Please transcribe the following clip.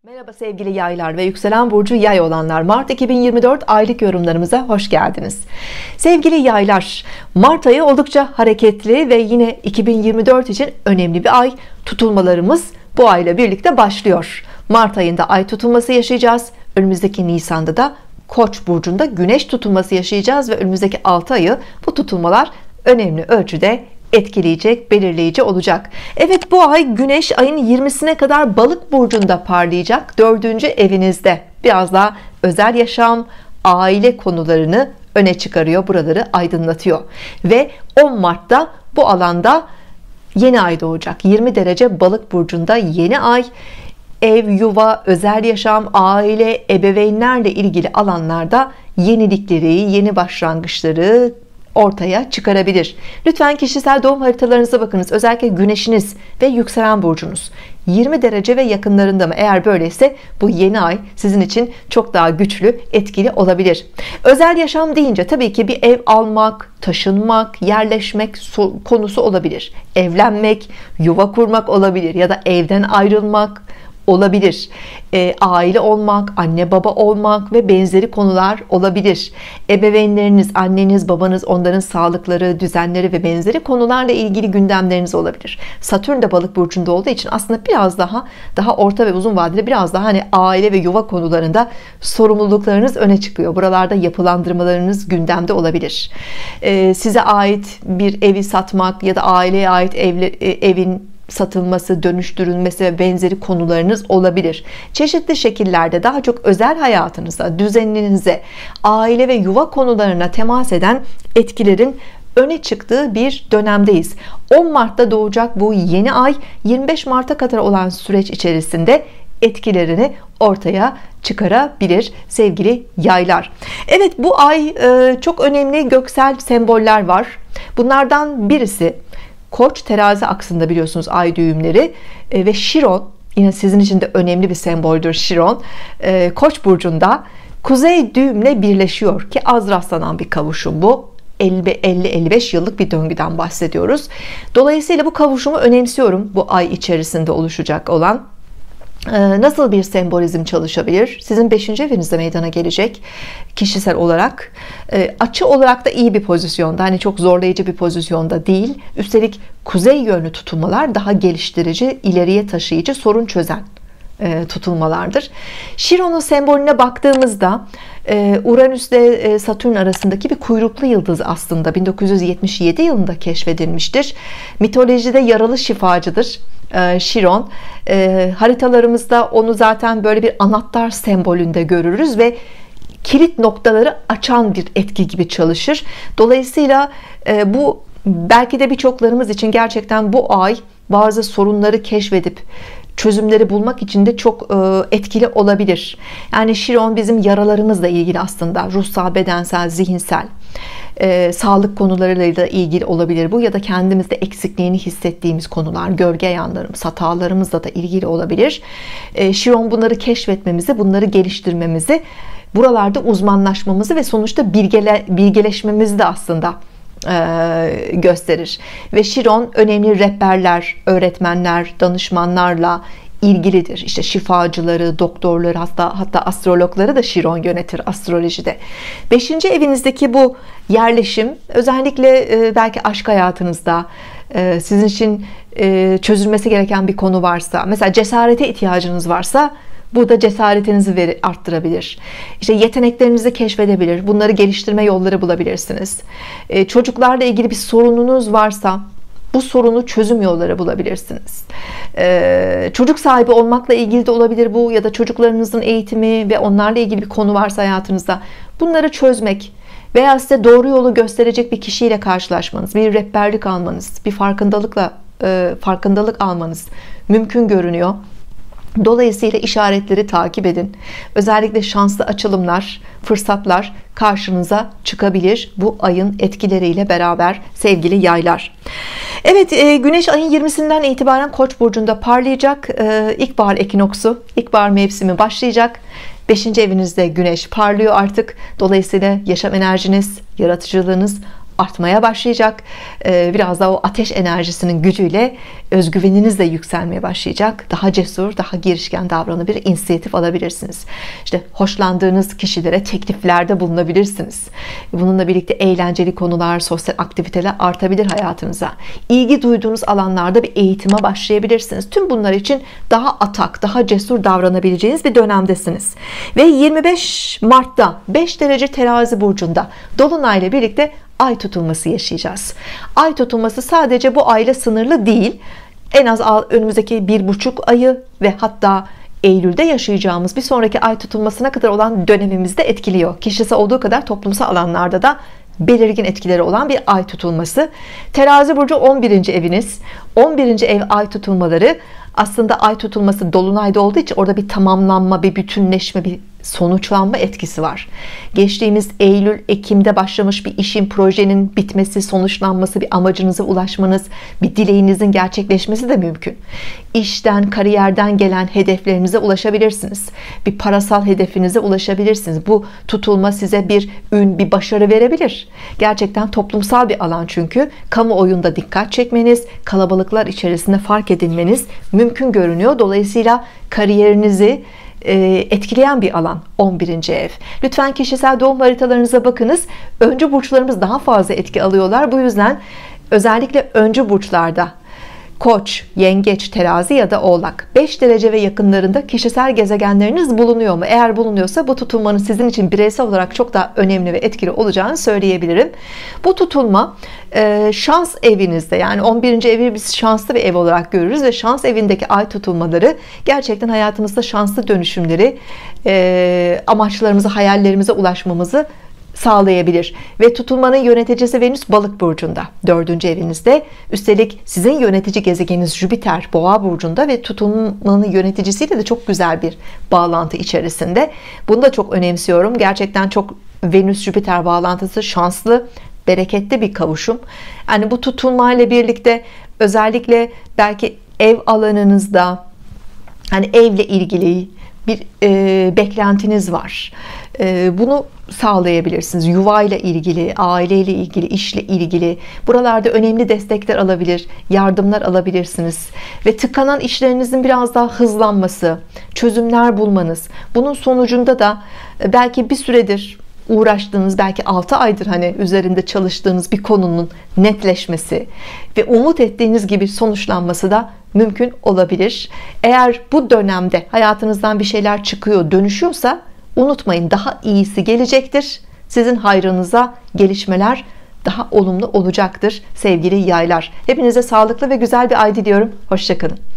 Merhaba sevgili yaylar ve yükselen burcu yay olanlar, Mart 2024 aylık yorumlarımıza hoş geldiniz. Sevgili yaylar, Mart ayı oldukça hareketli ve yine 2024 için önemli bir ay. Tutulmalarımız bu ayla birlikte başlıyor. Mart ayında ay tutulması yaşayacağız. Önümüzdeki Nisan'da da Koç burcunda güneş tutulması yaşayacağız ve önümüzdeki 6 ayı bu tutulmalar önemli ölçüde etkileyecek, belirleyici olacak. Evet, bu ay güneş ayın 20'sine kadar balık burcunda parlayacak, 4. evinizde. Biraz daha özel yaşam, aile konularını öne çıkarıyor, buraları aydınlatıyor ve 10 Mart'ta bu alanda yeni ay doğacak. 20 derece balık burcunda yeni ay. Ev, yuva, özel yaşam, aile, ebeveynlerle ilgili alanlarda yenilikleri, yeni başlangıçları ortaya çıkarabilir. Lütfen kişisel doğum haritalarınıza bakınız. Özellikle güneşiniz ve yükselen burcunuz 20 derece ve yakınlarında mı? Eğer böyleyse bu yeni ay sizin için çok daha güçlü, etkili olabilir. Özel yaşam deyince tabii ki bir ev almak, taşınmak, yerleşmek konusu olabilir. Evlenmek, yuva kurmak olabilir ya da evden ayrılmak olabilir. Aile olmak, anne baba olmak ve benzeri konular olabilir. Ebeveynleriniz, anneniz, babanız, onların sağlıkları, düzenleri ve benzeri konularla ilgili gündemleriniz olabilir. Satürn de balık burcunda olduğu için aslında biraz daha orta ve uzun vadede biraz daha hani aile ve yuva konularında sorumluluklarınız öne çıkıyor. Buralarda yapılandırmalarınız gündemde olabilir. Size ait bir evi satmak ya da aileye ait evin satılması, dönüştürülmesi ve benzeri konularınız olabilir. Çeşitli şekillerde daha çok özel hayatınıza, düzeninize, aile ve yuva konularına temas eden etkilerin öne çıktığı bir dönemdeyiz. 10 Mart'ta doğacak bu yeni ay 25 Mart'a kadar olan süreç içerisinde etkilerini ortaya çıkarabilir sevgili yaylar. Evet, bu ay çok önemli göksel semboller var. Bunlardan birisi Koç terazi aksında, biliyorsunuz ay düğümleri ve Şiron, yine sizin için de önemli bir semboldür Şiron. Koç burcunda kuzey düğümle birleşiyor ki az rastlanan bir kavuşum bu. 50-55 yıllık bir döngüden bahsediyoruz. Dolayısıyla bu kavuşumu önemsiyorum, bu ay içerisinde oluşacak olan. Nasıl bir sembolizm çalışabilir? Sizin 5. evinizde meydana gelecek kişisel olarak. Açı olarak da iyi bir pozisyonda, hani çok zorlayıcı bir pozisyonda değil. Üstelik kuzey yönlü tutulmalar daha geliştirici, ileriye taşıyıcı, sorun çözen tutulmalardır. Şiron'un sembolüne baktığımızda Uranüs ile Satürn arasındaki bir kuyruklu yıldız aslında 1977 yılında keşfedilmiştir. Mitolojide yaralı şifacıdır Şiron. Haritalarımızda onu zaten böyle bir anahtar sembolünde görürüz ve kilit noktaları açan bir etki gibi çalışır. Dolayısıyla bu belki de birçoklarımız için gerçekten bu ay bazı sorunları keşfedip çözümleri bulmak için de çok etkili olabilir. Yani Şiron bizim yaralarımızla ilgili aslında, ruhsal, bedensel, zihinsel, sağlık konularıyla da ilgili olabilir bu, ya da kendimizde eksikliğini hissettiğimiz konular, gölge yanlarımız, hatalarımızla da ilgili olabilir. Şiron bunları keşfetmemizi, bunları geliştirmemizi, buralarda uzmanlaşmamızı ve sonuçta bilgeleşmemizi de aslında gösterir. Ve Şiron önemli rehberler, öğretmenler, danışmanlarla ilgilidir. İşte şifacıları, doktorları, hatta astrologları da Şiron yönetir astrolojide. 5. evinizdeki bu yerleşim özellikle belki aşk hayatınızda sizin için çözülmesi gereken bir konu varsa, mesela cesarete ihtiyacınız varsa, bu da cesaretinizi arttırabilir. İşte yeteneklerinizi keşfedebilir. Bunları geliştirme yolları bulabilirsiniz. Çocuklarla ilgili bir sorununuz varsa bu sorunu çözüm yolları bulabilirsiniz. Çocuk sahibi olmakla ilgili de olabilir bu, ya da çocuklarınızın eğitimi ve onlarla ilgili bir konu varsa hayatınızda, bunları çözmek veya size doğru yolu gösterecek bir kişiyle karşılaşmanız, bir rehberlik almanız, bir farkındalık almanız mümkün görünüyor. Dolayısıyla işaretleri takip edin. Özellikle şanslı açılımlar, fırsatlar karşınıza çıkabilir bu ayın etkileriyle beraber sevgili yaylar. Evet, Güneş ayın 20'sinden itibaren Koç burcunda parlayacak. İlkbahar ekinoksu, ilkbahar mevsimi başlayacak. 5. evinizde Güneş parlıyor artık. Dolayısıyla yaşam enerjiniz, yaratıcılığınız artmaya başlayacak. Biraz daha o ateş enerjisinin gücüyle özgüveniniz de yükselmeye başlayacak. Daha cesur, daha girişken davranabilir, inisiyatif alabilirsiniz. İşte hoşlandığınız kişilere tekliflerde bulunabilirsiniz. Bununla birlikte eğlenceli konular, sosyal aktiviteler artabilir hayatınıza. İlgi duyduğunuz alanlarda bir eğitime başlayabilirsiniz. Tüm bunlar için daha atak, daha cesur davranabileceğiniz bir dönemdesiniz. Ve 25 Mart'ta 5 derece Terazi burcunda dolunayla birlikte ay tutulması yaşayacağız. Ay tutulması sadece bu ayla sınırlı değil. En az önümüzdeki 1,5 ayı ve hatta Eylül'de yaşayacağımız bir sonraki ay tutulmasına kadar olan dönemimizde etkiliyor. Kişisel olduğu kadar toplumsal alanlarda da belirgin etkileri olan bir ay tutulması. Terazi burcu 11. eviniz. 11. ev ay tutulmaları, aslında ay tutulması dolunayda olduğu için orada bir tamamlanma, bir bütünleşme, bir sonuçlanma etkisi var. Geçtiğimiz Eylül, Ekim'de başlamış bir işin, projenin bitmesi, sonuçlanması, bir amacınıza ulaşmanız, bir dileğinizin gerçekleşmesi de mümkün. İşten, kariyerden gelen hedeflerinize ulaşabilirsiniz. Bir parasal hedefinize ulaşabilirsiniz. Bu tutulma size bir ün, bir başarı verebilir. Gerçekten toplumsal bir alan çünkü. Kamuoyunda dikkat çekmeniz, kalabalıklar içerisinde fark edilmeniz mümkün görünüyor. Dolayısıyla kariyerinizi etkileyen bir alan 11. ev. Lütfen kişisel doğum haritalarınıza bakınız. Öncü burçlarımız daha fazla etki alıyorlar. Bu yüzden özellikle öncü burçlarda Koç, Yengeç, Terazi ya da Oğlak 5 derece ve yakınlarında kişisel gezegenleriniz bulunuyor mu? Eğer bulunuyorsa bu tutulmanın sizin için bireysel olarak çok daha önemli ve etkili olacağını söyleyebilirim. Bu tutulma şans evinizde, yani 11. evi biz şanslı bir ev olarak görürüz ve şans evindeki ay tutulmaları gerçekten hayatımızda şanslı dönüşümleri, amaçlarımıza, hayallerimize ulaşmamızı sağlayabilir. Ve tutulmanın yöneticisi Venüs Balık burcunda, 4. evinizde. Üstelik sizin yönetici gezegeniniz Jüpiter Boğa burcunda ve tutulmanın yöneticisiyle de çok güzel bir bağlantı içerisinde. Bunu da çok önemsiyorum. Gerçekten çok Venüs Jüpiter bağlantısı şanslı, bereketli bir kavuşum. Yani bu tutulmayla birlikte özellikle belki ev alanınızda, hani evle ilgili bir beklentiniz var. Bunu sağlayabilirsiniz. Yuvayla ilgili, aileyle ilgili, işle ilgili. Buralarda önemli destekler alabilir, yardımlar alabilirsiniz. Ve tıkanan işlerinizin biraz daha hızlanması, çözümler bulmanız. Bunun sonucunda da belki bir süredir uğraştığınız, belki 6 aydır hani üzerinde çalıştığınız bir konunun netleşmesi ve umut ettiğiniz gibi sonuçlanması da mümkün olabilir. Eğer bu dönemde hayatınızdan bir şeyler çıkıyor, dönüşüyorsa unutmayın, daha iyisi gelecektir. Sizin hayrınıza gelişmeler daha olumlu olacaktır sevgili yaylar. Hepinize sağlıklı ve güzel bir ay diliyorum. Hoşça kalın.